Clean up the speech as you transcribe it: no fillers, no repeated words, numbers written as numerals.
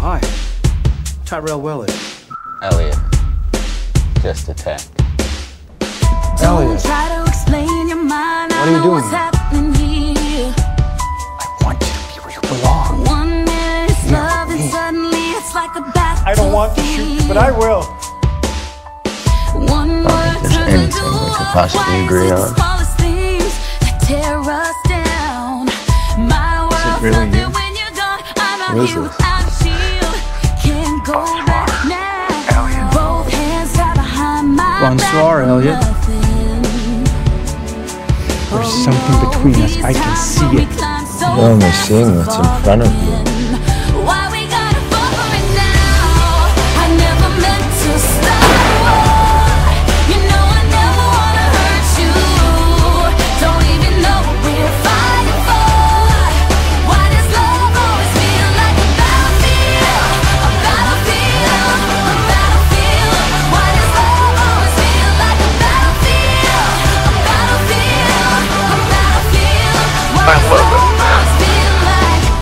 Hi. Tyrell Elliot. Elliot. Just a tech. Elliot. What are you doing here? I want you to be where you belong. I don't want to shoot, but I will. I don't think there's anything we could possibly agree on. Is it really you? Who is this? Bonsoir, Elliot. There's something between us. I can see it. You're only seeing what's in front of you. I love it.